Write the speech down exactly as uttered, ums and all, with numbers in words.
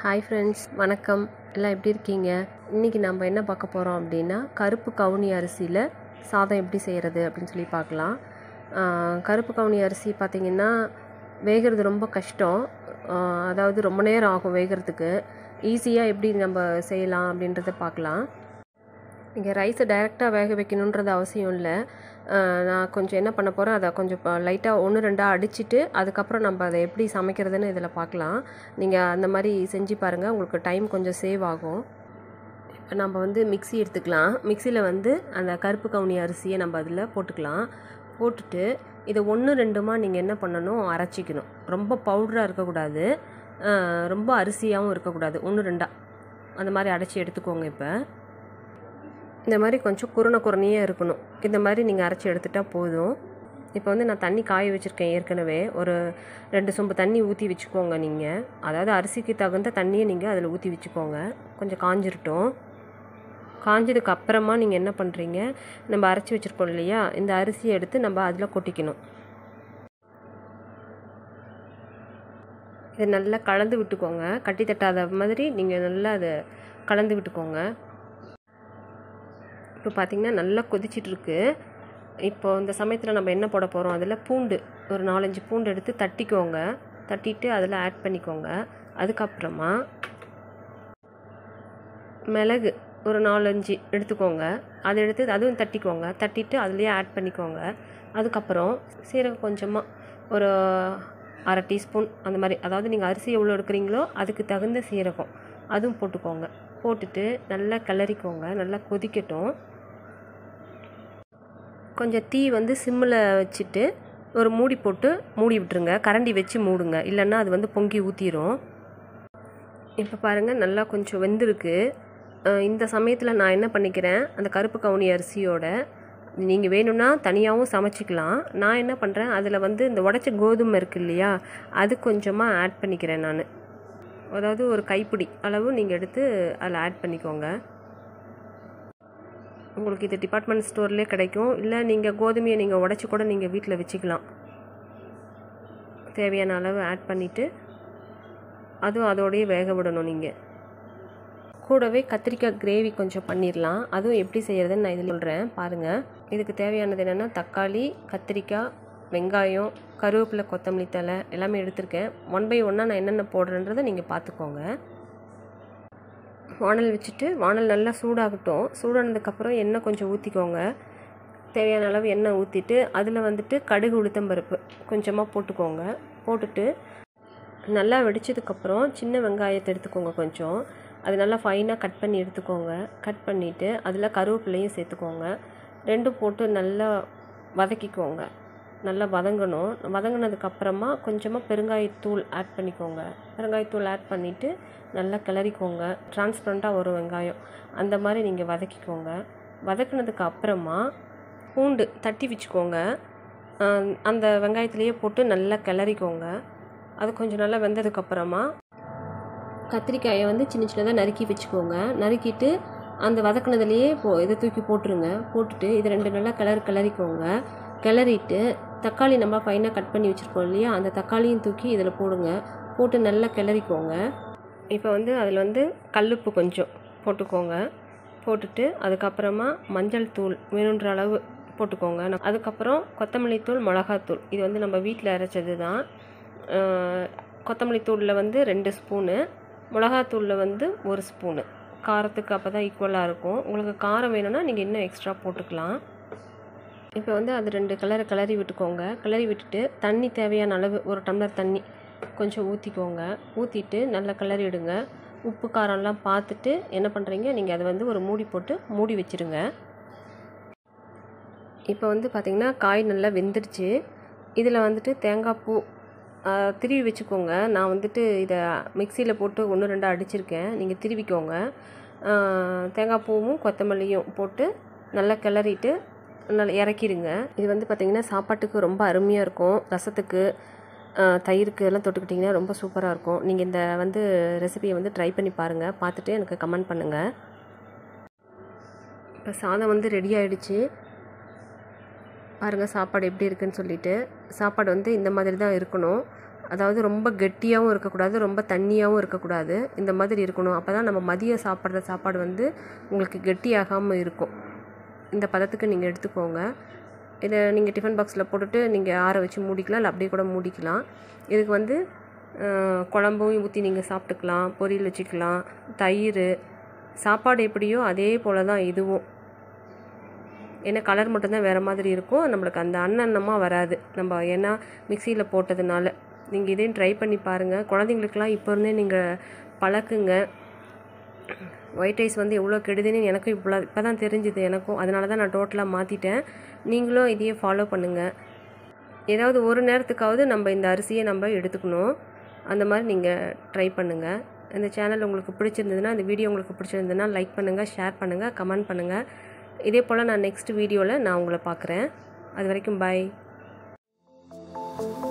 Hi friends, வணக்கம். எல்லாம் எப்படி இருக்கீங்க? இன்றைக்கி நம்ம என்ன பார்க்க போகிறோம் அப்படின்னா, கருப்பு கவுனி அரிசியில் சாதம் எப்படி செய்கிறது அப்படின்னு சொல்லி பார்க்கலாம். கருப்பு கவுனி அரிசி பார்த்திங்கன்னா வேகிறது ரொம்ப கஷ்டம். அதாவது ரொம்ப நேரம் ஆகும் வேகிறதுக்கு. ஈஸியாக எப்படி நம்ம செய்யலாம் அப்படின்றத பார்க்கலாம். இங்கே ரைஸை டைரெக்டாக வேக வைக்கணுன்றது அவசியம் இல்லை. நான் கொஞ்சம் என்ன பண்ண போகிறேன், அதை கொஞ்சம் லைட்டாக ஒன்று ரெண்டாக அடிச்சுட்டு அதுக்கப்புறம் நம்ம அதை எப்படி சமைக்கிறதுன்னு இதில் பார்க்கலாம். நீங்கள் அந்த மாதிரி செஞ்சு பாருங்கள், உங்களுக்கு டைம் கொஞ்சம் சேவ் ஆகும். இப்போ நம்ம வந்து மிக்ஸி எடுத்துக்கலாம். மிக்சியில் வந்து அந்த கருப்பு கவுனி அரிசியை நம்ம அதில் போட்டுக்கலாம். போட்டுட்டு இதை ஒன்று ரெண்டுமா நீங்கள் என்ன பண்ணணும், அரைச்சிக்கணும். ரொம்ப பவுடராக இருக்கக்கூடாது, ரொம்ப அரிசியாகவும் இருக்கக்கூடாது. ஒன்று ரெண்டாக அந்த மாதிரி அரைச்சி எடுத்துக்கோங்க. இப்போ இந்த மாதிரி கொஞ்சம் குறுன குறுனையே இருக்கணும். இந்த மாதிரி நீங்கள் அரைச்சி எடுத்துட்டால் போதும். இப்போ வந்து நான் தண்ணி காய வச்சுருக்கேன். ஏற்கனவே ஒரு ரெண்டு சொம்பு தண்ணி ஊற்றி வச்சுக்கோங்க. நீங்கள் அதாவது அரிசிக்கு தகுந்த தண்ணியை நீங்கள் அதில் ஊற்றி வச்சுக்கோங்க. கொஞ்சம் காஞ்சிரட்டும். காஞ்சதுக்கு அப்புறமா நீங்கள் என்ன பண்ணுறீங்க, நம்ம அரைச்சி வச்சுருக்கோம் இல்லையா, இந்த அரிசியை எடுத்து நம்ம அதில் கொட்டிக்கணும். இதை நல்லா கலந்து விட்டுக்கோங்க. கட்டி தட்டாத மாதிரி நீங்கள் நல்லா அதை கலந்து விட்டுக்கோங்க. இப்போ பார்த்திங்கன்னா நல்லா கொதிச்சிட்ருக்கு. இப்போ இந்த சமயத்தில் நம்ம என்ன போட போகிறோம், அதில் பூண்டு ஒரு நாலஞ்சு பூண்டு எடுத்து தட்டிக்கோங்க. தட்டிட்டு அதில் ஆட் பண்ணிக்கோங்க. அதுக்கப்புறமா மிளகு ஒரு நாலஞ்சு எடுத்துக்கோங்க. அதை எடுத்து அதுவும் தட்டிக்கோங்க. தட்டிட்டு அதுலேயே ஆட் பண்ணிக்கோங்க. அதுக்கப்புறம் சீரகம் கொஞ்சமாக ஒரு அரை டீஸ்பூன் அந்த மாதிரி, அதாவது நீங்கள் அரிசி எவ்வளோ எடுக்கிறீங்களோ அதுக்கு தகுந்த சீரகம் அதுவும் போட்டுக்கோங்க. போட்டுட்டு நல்லா கிளறிக்கோங்க. நல்லா கொதிக்கட்டும். கொஞ்சம் தீ வந்து சிம்மில் வச்சுட்டு ஒரு மூடி போட்டு மூடி விட்டுருங்க. கரண்டி வச்சு மூடுங்க, இல்லைன்னா அது வந்து பொங்கி ஊற்றிடும். இப்போ பாருங்கள் நல்லா கொஞ்சம் வெந்திருக்கு. இந்த சமயத்தில் நான் என்ன பண்ணிக்கிறேன், அந்த கருப்பு கவுனி அரிசியோட நீங்கள் வேணும்னா தனியாகவும் சமைச்சிக்கலாம். நான் என்ன பண்ணுறேன், அதில் வந்து இந்த உடச்ச கோதுமை இருக்குது இல்லையா, அது கொஞ்சமாக ஆட் பண்ணிக்கிறேன் நான். அதாவது ஒரு கைப்பிடி அளவு நீங்கள் எடுத்து அதில் ஆட் பண்ணிக்கோங்க. உங்களுக்கு இது டிபார்ட்மெண்ட் ஸ்டோர்லேயே கிடைக்கும். இல்லை நீங்கள் கோதுமையை நீங்கள் உடச்சி கூட நீங்கள் வீட்டில் வச்சுக்கலாம். தேவையான அளவு ஆட் பண்ணிவிட்டு அதுவும் அதோடையே வேக விடணும். நீங்கள் கூடவே கத்திரிக்காய் கிரேவி கொஞ்சம் பண்ணிடலாம். அதுவும் எப்படி செய்கிறதுன்னு நான் இதில் சொல்கிறேன் பாருங்கள். இதுக்கு தேவையானது என்னென்னா, தக்காளி, கத்திரிக்காய், வெங்காயம், கருவேப்பிலை, கொத்தமல்லி தழை எல்லாமே எடுத்திருக்கேன். ஒன் பை ஒன்னாக நான் என்னென்ன போடுறேன்றதை நீங்கள் பார்த்துக்கோங்க. வானல் வச்சுட்டு வானல் நல்லா சூடாகட்டும். சூடானதுக்கப்புறம் எண்ணெய் கொஞ்சம் ஊற்றிக்கோங்க. தேவையான அளவு எண்ணெய் ஊற்றிட்டு அதில் வந்துட்டு கடுகு, உளுத்தம்பருப்பு கொஞ்சமாக போட்டுக்கோங்க. போட்டுட்டு நல்லா வெடிச்சதுக்கப்புறம் சின்ன வெங்காயத்தை எடுத்துக்கோங்க. கொஞ்சம் அது நல்லா ஃபைனாக கட் பண்ணி எடுத்துக்கோங்க. கட் பண்ணிவிட்டு அதில் கருவேப்பிலையும் சேர்த்துக்கோங்க. ரெண்டும் போட்டு நல்லா வதக்கிக்கோங்க. நல்லா வதங்கணும். வதங்கினதுக்கப்புறமா கொஞ்சமாக பெருங்காயத்தூள் ஆட் பண்ணிக்கோங்க. பெருங்காயத்தூள் ஆட் பண்ணிவிட்டு நல்லா கிளறிக்கோங்க. டிரான்ஸ்பரண்ட்டாக வரும் வெங்காயம், அந்த மாதிரி நீங்கள் வதக்கிக்கோங்க. வதக்கினதுக்கு அப்புறமா பூண்டு தட்டி வச்சுக்கோங்க. அந்த வெங்காயத்துலேயே போட்டு நல்லா கிளறிக்கோங்க. அது கொஞ்சம் நல்லா வெந்ததுக்கப்புறமா கத்திரிக்காயை வந்து சின்ன சின்னதாக நறுக்கி வச்சுக்கோங்க. நறுக்கிட்டு அந்த வதக்கினதுலேயே போ இதை தூக்கி போட்டுருங்க. போட்டுட்டு இது ரெண்டு நல்லா கிளறி கிளறிக்கோங்க. கிளறிட்டு தக்காளி நம்ம ஃபைனாக கட் பண்ணி வச்சுருக்கோம் இல்லையா, அந்த தக்காளியும் தூக்கி இதில் போடுங்க. போட்டு நல்லா கிளறிக்கோங்க. இப்போ வந்து அதில் வந்து கல்லுப்பு கொஞ்சம் போட்டுக்கோங்க. போட்டுட்டு அதுக்கப்புறமா மஞ்சள் தூள் வேணுன்ற அளவு போட்டுக்கோங்க. அதுக்கப்புறம் கொத்தமல்லி தூள், மிளகாத்தூள், இது வந்து நம்ம வீட்டில் அரைச்சது தான். கொத்தமல்லி தூளில் வந்து ரெண்டு ஸ்பூனு, மிளகாத்தூளில் வந்து ஒரு ஸ்பூனு. காரத்துக்கு அப்போ தான் ஈக்குவலாக இருக்கும். உங்களுக்கு காரம் வேணும்னா நீங்கள் இன்னும் எக்ஸ்ட்ரா போட்டுக்கலாம். இப்போ வந்து அது ரெண்டு கிளற கிளறி விட்டுக்கோங்க. கிளறி விட்டுட்டு தண்ணி தேவையான அளவு ஒரு டம்ளர் தண்ணி கொஞ்சம் ஊற்றிக்கோங்க. ஊற்றிட்டு நல்லா கிளறி விடுங்க. உப்பு காரம்லாம் பார்த்துட்டு என்ன பண்ணுறீங்க, நீங்கள் அதை வந்து ஒரு மூடி போட்டு மூடி வச்சுருங்க. இப்போ வந்து பார்த்திங்கன்னா காய் நல்லா வெந்துடுச்சு. இதில் வந்துட்டு தேங்காய் பூ திருவி வச்சுக்கோங்க. நான் வந்துட்டு இதை மிக்சியில் போட்டு ஒன்று ரெண்டாக அடிச்சிருக்கேன். நீங்கள் திருவிக்கோங்க. தேங்காய் பூவும் கொத்தமல்லியும் போட்டு நல்லா கிளறிட்டு நல்லா இறக்கிடுங்க. இது வந்து பார்த்திங்கன்னா சாப்பாட்டுக்கு ரொம்ப அருமையாக இருக்கும். ரசத்துக்கு, தயிருக்கு எல்லாம் தொட்டுக்கிட்டிங்கன்னா ரொம்ப சூப்பராக இருக்கும். நீங்கள் இந்த வந்து ரெசிபியை வந்து ட்ரை பண்ணி பாருங்கள். பார்த்துட்டு எனக்கு கமெண்ட் பண்ணுங்கள். இப்போ சாதம் வந்து ரெடி ஆகிடுச்சு. பாருங்கள் சாப்பாடு எப்படி இருக்குதுன்னு சொல்லிவிட்டு. சாப்பாடு வந்து இந்த மாதிரி தான் இருக்கணும். அதாவது ரொம்ப கெட்டியாகவும் இருக்கக்கூடாது, ரொம்ப தண்ணியாகவும் இருக்கக்கூடாது. இந்த மாதிரி இருக்கணும். அப்போ தான் நம்ம மதியம் சாப்பிட்ற சாப்பாடு வந்து உங்களுக்கு கெட்டியாகாமல் இருக்கும். இந்த பதத்துக்கு நீங்கள் எடுத்துக்கோங்க. இதை நீங்கள் டிஃபன் பாக்ஸில் போட்டுட்டு நீங்கள் ஆற வச்சு மூடிக்கலாம், இல்லை அப்படியே கூட மூடிக்கலாம். இதுக்கு வந்து குழம்பும் ஊற்றி நீங்கள் சாப்பிட்டுக்கலாம், பொரியல் வச்சுக்கலாம், தயிர், சாப்பாடு எப்படியோ அதே போல் தான் இதுவும். ஏன்னா கலர் மட்டும்தான் வேறு மாதிரி இருக்கும், நம்மளுக்கு அந்த அன்னன்னமாக வராது நம்ம ஏன்னா மிக்சியில் போட்டதுனால. நீங்கள் இதையும் ட்ரை பண்ணி பாருங்கள். குழந்தைங்களுக்கெலாம் இப்போ இருந்தே நீங்கள் பழக்குங்க. ஒயிட் ரைஸ் வந்து எவ்வளோ கெடுதுன்னு எனக்கும் இப்போ இப்போ தான் தெரிஞ்சுது எனக்கும். அதனால தான் நான் டோட்டலாக மாற்றிட்டேன். நீங்களும் இதையே ஃபாலோ பண்ணுங்கள். ஏதாவது ஒரு நேரத்துக்காவது நம்ம இந்த அரிசியை நம்ம எடுத்துக்கணும். அந்த மாதிரி நீங்கள் ட்ரை பண்ணுங்கள். இந்த சேனல் உங்களுக்கு பிடிச்சிருந்ததுன்னா, இந்த வீடியோ உங்களுக்கு பிடிச்சிருந்ததுன்னா லைக் பண்ணுங்கள், ஷேர் பண்ணுங்கள், கமெண்ட் பண்ணுங்கள். இதே போல் நான் நெக்ஸ்ட் வீடியோவில் நான் உங்களை பார்க்குறேன். அது வரைக்கும் பாய்.